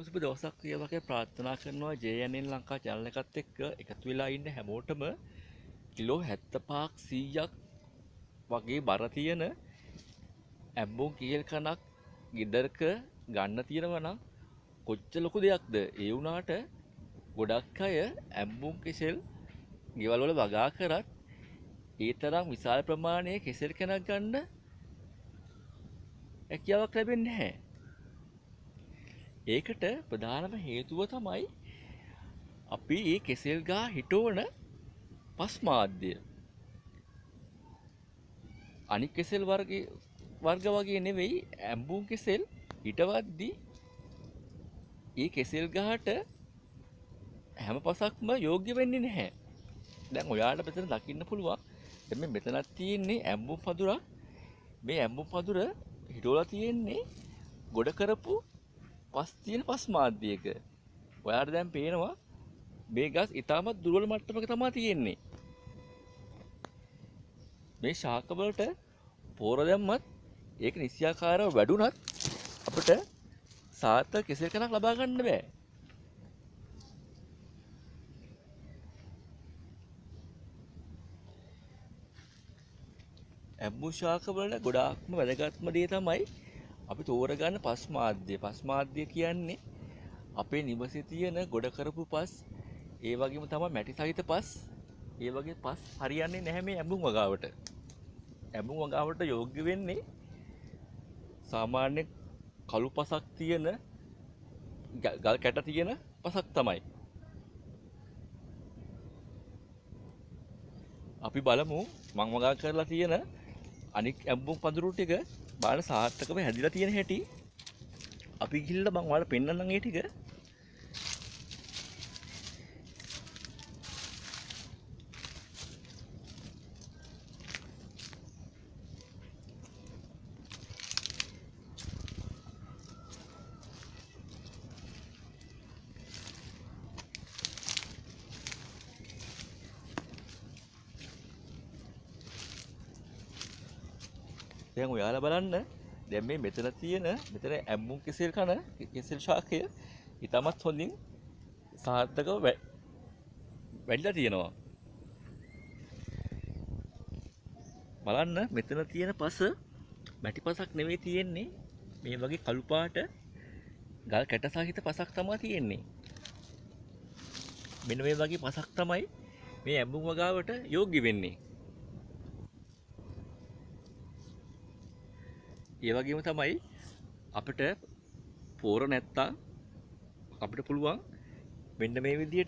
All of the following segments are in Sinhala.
සුබ දවසක් කියලා වගේ ප්‍රාර්ථනා කරනවා JNN ලංකා channel එකත් එක්ක එකතු වෙලා ඉන්න හැමෝටම කිලෝ 75ක් 100ක් වගේ බර තියෙන ඇම්බුම් කීල් කනක් ගෙදරක ගන්න තියෙනවා නම් කොච්චර ලොකු දෙයක්ද ඒ වුණාට ගොඩක් අය ඇම්බුම් කෙසෙල් ගෙවල් වල වගා කරත් ඒ තරම් විශාල ප්‍රමාණයේ කෙසෙල් කනක් ගන්න හැකියාවක් ලැබෙන්නේ නැහැ. ඒකට ප්‍රධානම හේතුව තමයි අපි මේ කෙසෙල් ගහ හිටවන පස් මාධ්‍ය. අනික් කෙසෙල් වර්ග වගේ නෙවෙයි ඇම්බුම් කෙසෙල් හිටවද්දී මේ කෙසෙල් ගහට හැම පසක්ම යෝග්‍ය වෙන්නේ නැහැ. දැන් ඔයාලට මෙතන දකින්න පුළුවන්. දැන් මෙතනක් තියෙන්නේ ඇම්බුම් පදුරක්. මේ ඇම්බුම් පදුර හිටවලා තියෙන්නේ ගොඩ කරපු පස් තියෙන පස් මාධ්‍යයක. ඔයාලට දැන් පේනවා මේ ගස් ඉතාමත් දුර්වල මට්ටමක තමයි තියෙන්නේ. මේ ශාක වලට පෝර දැම්මත් ඒක නිසියාකාරව වැඩුණත් අපිට සාර්ථක කෙසෙල් කනක් ලබා ගන්න බෑ. ඇම්බුම් ශාක වල ගොඩාක්ම වැදගත්ම දේ තමයි අපි තෝරගන්න පස් මාධ්‍ය. පස් මාධ්‍ය කියන්නේ අපේ නිවසේ තියෙන ගොඩ කරපු පස්, ඒ වගේම තමයි මැටි සහිත පස්. ඒ වගේ පස් හරියන්නේ නැහැ මේ ඇඹුම් වගාවට. ඇඹුම් වගාවට යෝග්‍ය වෙන්නේ සාමාන්‍ය කළු පසක් තියෙන ගල් කැට තියෙන පසක් තමයි. අපි බලමු මං වගා කරලා තියෙන අනික් ඇඹුම් පඳුරු ටික බලන්න සාර්ථකව හැදිලා තියෙන හැටි. අපි ගිහිල්ලා මං ඔයාලට පෙන්නන්නම් ඒ ටික. දැන් ඔයාලා බලන්න දැන් මේ මෙතන තියෙන මෙතන ඇම්බුම් කෙසෙල් කන කෙසෙල් ශාකය ඉතාමත් හොඳින් සාර්ථකව වැඩිලා තියෙනවා. බලන්න මෙතන තියෙන පස මැටි පසක් නෙවෙයි තියෙන්නේ, මේ වගේ කළු පාට ගල් කැට සහිත පසක් තමයි තියෙන්නේ. මෙන්න මේ වගේ පසක් තමයි මේ ඇම්බුම් වගාවට යෝග්‍ය වෙන්නේ. ඒ වගේම තමයි අපිට පෝර නැත්තම් අපිට පුළුවන් මෙන්න මේ විදිහට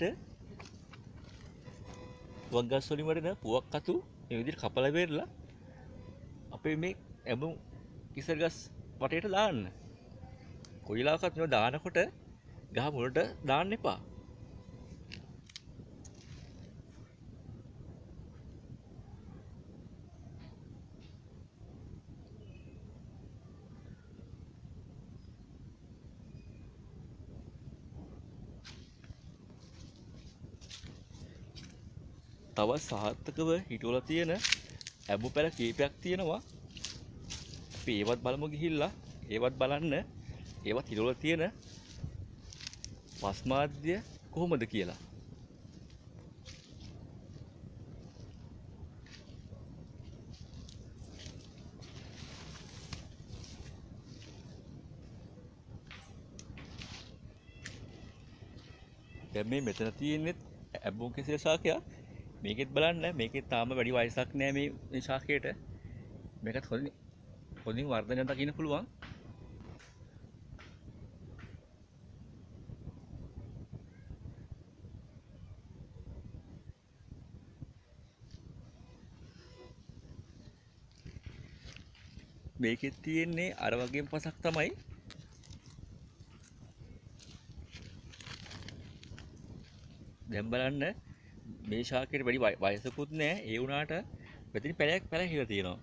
පුවක් ගස් වලින් වඩන පුවක් අතු මේ විදිහට කපලා බෙරලා අපේ මේ ඇඹුම් කිසල් ගස් වටේට දාන්න. කොයිලාවකත් මේව දානකොට ගහ මුලට දාන්න එපා. තවත් සාර්ථකව හිටවලා තියෙන ඇඹුම් පැල කීපයක් තියෙනවා. අපි ඒවත් බලමු ගිහිල්ලා. ඒවත් බලන්න ඒවත් හිටවලා තියෙන පස් මාධ්‍ය කොහොමද කියලා. දැන් මේ මෙතන තියෙන්නේ ඇඹුම් කෙසෙල් ශාකයක්. මේකෙත් බලන්න මේකෙත් තාම වැඩි වයසක් නෑ මේ ශාකයට. මේකත් හොඳින් වර්ධනයක් දකින්න පුළුවන්. මේකෙත් තියෙන්නේ අර වගේම පසක් තමයි. දැන් බලන්න මේ ශාකයට වැඩි වයසකුත් නැහැ. ඒ වුණාට මෙතන පැල හිලා තියෙනවා.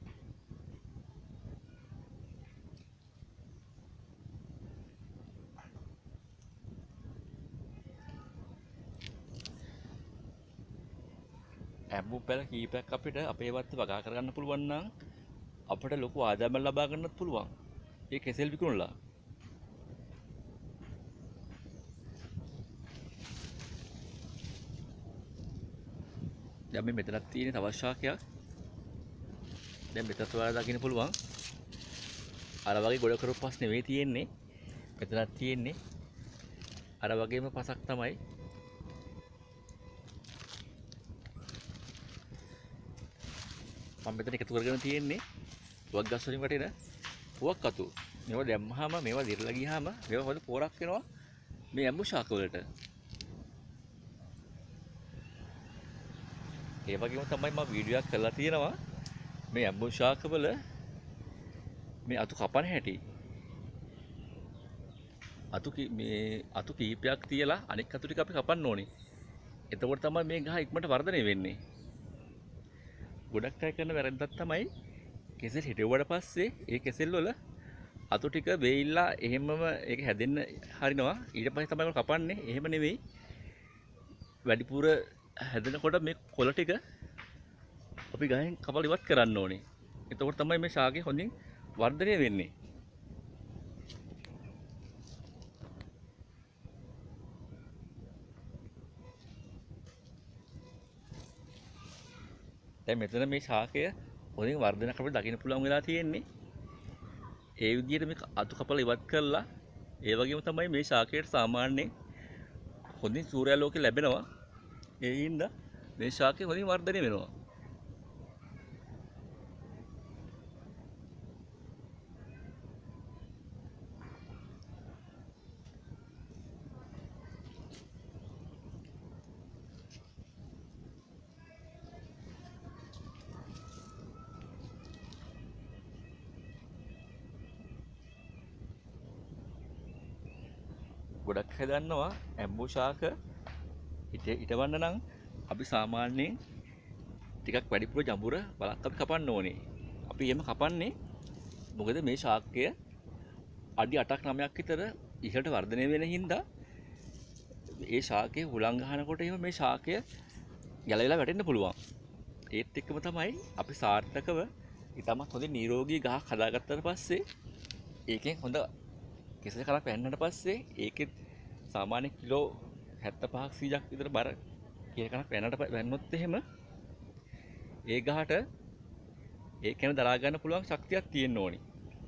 ඇම්බුම් පැල කීපයක් අපිට අපේ වත්තේ වගා කරගන්න පුළුවන් නම් අපිට ලොකු ආදායමක් ලබා ගන්නත් පුළුවන්. ඒ කෙසෙල් විකුණලා. දැන් මේ මෙතනක් තියෙන තවත් ශාකයක්. දැන් මෙතනත් ඔයාලා දකින්න පුළුවන්. අර වගේ ගොඩ කරපු පස් නෙවෙයි තියෙන්නේ. මෙතනක් තියෙන්නේ. අර වගේම පසක් තමයි. මම මෙතන එකතු කරගෙන තියෙන්නේ පුවක් ගස් වලින් වටින පුවක් අතු. මේවා දැම්මහම මේවා දිරලා ගියාම මේවා හොඳ පෝරක් වෙනවා මේ ඇඹු ශාක වලට. ඒ වගේම තමයි මම වීඩියෝ එකක් කරලා තියෙනවා මේ ඇඹු ශාක වල මේ අතු කපන හැටි. මේ අතු කීපයක් තියලා අනෙක් අතු ටික අපි කපන්න ඕනේ. එතකොට තමයි මේ ගහ ඉක්මනට වර්ධනය වෙන්නේ. ගොඩක් අය කරන වැරද්දක් තමයි කෙසෙල් හිටෙව්වට පස්සේ ඒ කෙසෙල් වල අතු ටික වේයිලා එහෙමම ඒක හැදෙන්න හරිනවා. ඊට පස්සේ තමයි ඒක කපන්නේ. එහෙම නෙවෙයි. වැඩිපුර හැදෙනකොට මේ කොළ ටික අපි ගහෙන් කපලා ඉවත් කරන්න ඕනේ. එතකොට තමයි මේ ශාකය හොඳින් වර්ධනය වෙන්නේ. දැන් මෙතන මේ ශාකය හොඳින් වර්ධනයක් අපිට දකින්න පුළුවන් වෙලා තියෙන්නේ. ඒ විදිහට මේ අතු කපලා ඉවත් කරලා ඒ වගේම තමයි මේ ශාකයට සාමාන්‍යයෙන් හොඳින් සූර්යාලෝකය ලැබෙනවා. ඒ හින්දා මේ ශාකය හොඳින් වර්ධනය වෙනවා. ගොඩක් අය දන්නවා ඇඹු ශාක හිටවන්න නම් අපි සාමාන්‍යයෙන් ටිකක් වැඩිපුර ජඹුර බලක් අපි කපන්න ඕනේ. අපි එහෙම කපන්නේ මොකද මේ ශාකය අඩි 8ක් 9ක් විතර ඉහළට වර්ධනය වෙන හින්දා ඒ ශාකය හුලං ගහනකොට එහෙම මේ ශාකය ගැලවිලා වැටෙන්න පුළුවන්. ඒත් එක්කම තමයි අපි සාර්ථකව ඉතාමත් හොඳ නිරෝගී ගහක් හදාගත්තට පස්සේ ඒකෙන් හොඳ කෙසෙල් කරක් වැන්නට පස්සේ ඒකෙත් සාමාන්‍ය කිලෝ 75ක් 100ක් විතර බර කෙසෙල් කරක් වැන්නොත් එහෙම ඒ ගහට ඒ කෙන දරා ගන්න පුළුවන් ශක්තියක් තියෙන්න ඕනි.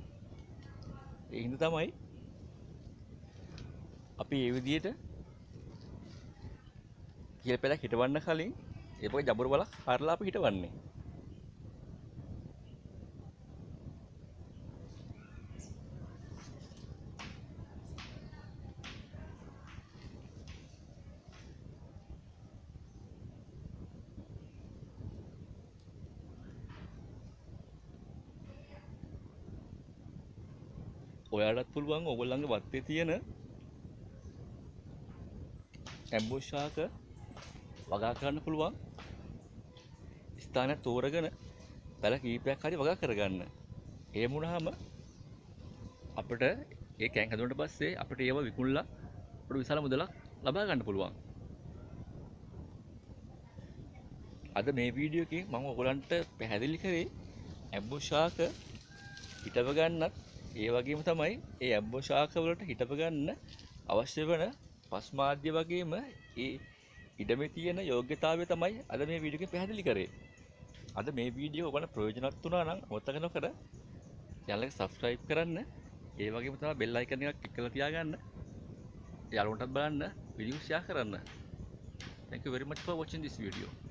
ඒ හින්දා තමයි අපි මේ විදිහට කෙසෙල් පැලක් හිටවන්න කලින් ඒ වගේ ජඹුරු බලක් හරලා අපි හිටවන්නේ. ඔයාලටත් පුළුවන් ඔයගොල්ලන්ගේ වත්තේ තියෙන ඇඹු ශාක වගා කරන්න පුළුවන් ස්ථානයක් තෝරගෙන පැල කීපයක් හරි වගා කරගන්න. එහෙම වුණාම අපිට ඒ කෑන් හැදුනට පස්සේ අපිට ඒව විකුණලා අපිට විශාල මුදලක් ලබා ගන්න පුළුවන්. අද මේ වීඩියෝ එකෙන් මම ඔයගොල්ලන්ට පැහැදිලි කරේ ඇඹු ශාක හිටව ගන්නත් ඒ වගේම තමයි ඒ ඇඹු ශාක වලට හිටව ගන්න අවශ්‍ය වෙන පස් මාධ්‍ය වගේම ඒ ඉඩමේ තියෙන යෝග්‍යතාවය තමයි අද මේ වීඩියෝ එකෙන් පැහැදිලි කරේ. අද මේ වීඩියෝ ඔයාලට ප්‍රයෝජනවත් වුණා නම් අමතක නොකර channel එක subscribe කරන්න. ඒ වගේම තමයි bell icon එකක් click කරලා තියාගන්න. යාළුවන්ටත් බලන්න, වීඩියෝ share කරන්න. Thank you very much for watching this video.